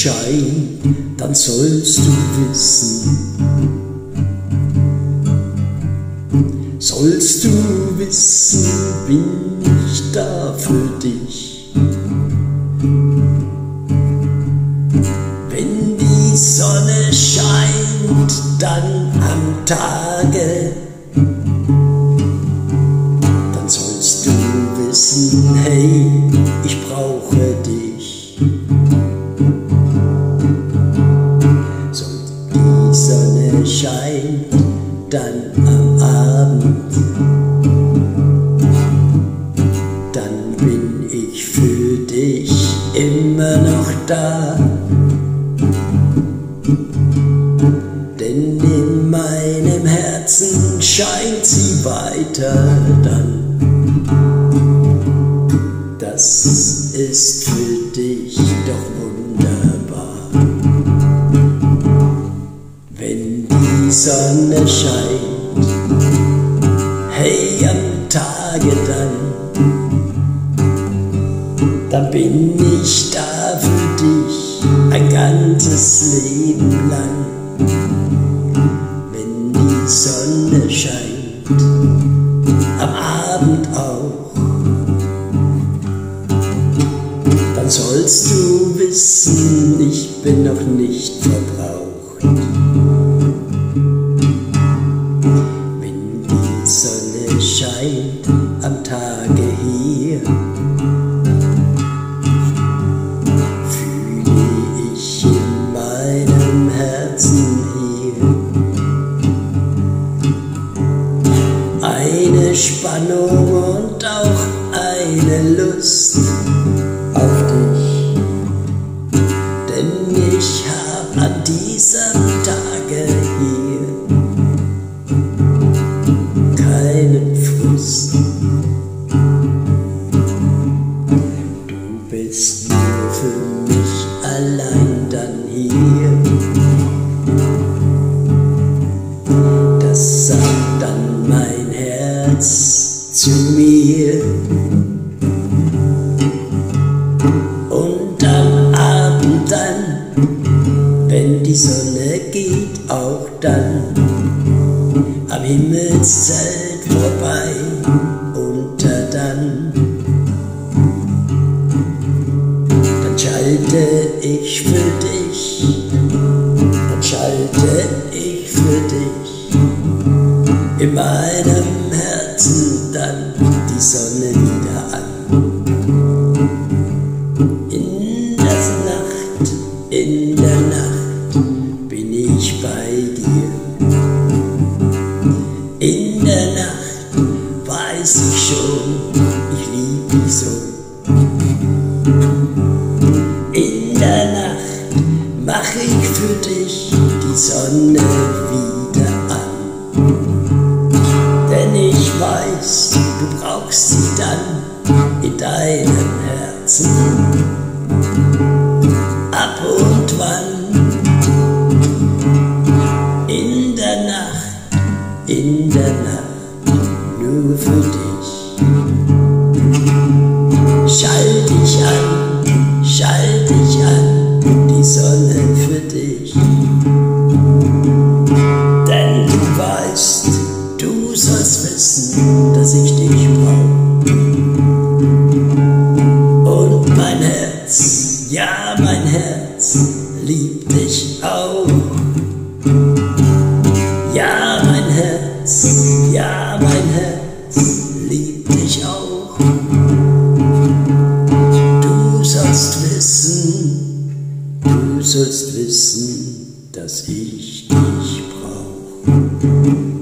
scheint, dann sollst du wissen, bin ich da für dich. Wenn die Sonne scheint, dann am Tage, dann sollst du wissen, hey, ich brauche dich. Soll die Sonne scheint, dann am Abend, dann bin ich für dich immer noch da. Denn in meinem Herzen scheint sie weiter dann. Das ist für dich doch wunderbar. Wenn die Sonne scheint, hey, am Tage dann bin ich da für dich ein ganzes Leben lang. Wenn die Sonne scheint, am Abend auch, dann sollst du wissen, ich bin noch nicht verbraucht. Wenn die Sonne scheint am Tage hier, fühle ich in meinem Herzen hier eine Spannung und auch eine Lust auf dich. Denn ich hab an diesem Tage hier keinen Frust. Du bist nur für mich allein dann hier. Das sagt dann mein Herz zu mir. Und am Abend dann, wenn die Sonne geht, auch dann am Himmelszelt vorbei, unter dann schalte ich für dich, dann schalte ich für dich in meinem Herzen dann die Sonne wieder an. In der Nacht bin ich bei dir. In der Nacht weiß ich schon, ich lieb dich so. In der Nacht mach ich für dich die Sonne wieder an. Denn ich weiß, du brauchst sie dann in deinem Herzen. Ab und wann, in der Nacht, nur für dich. Schalt dich an, die Sonne für dich. Denn du weißt, du sollst wissen, dass ich dich brauch. Und mein Herz, ja, mein Herz liebt dich auch. Ja, mein Herz liebt dich auch. Du sollst wissen, dass ich dich brauch.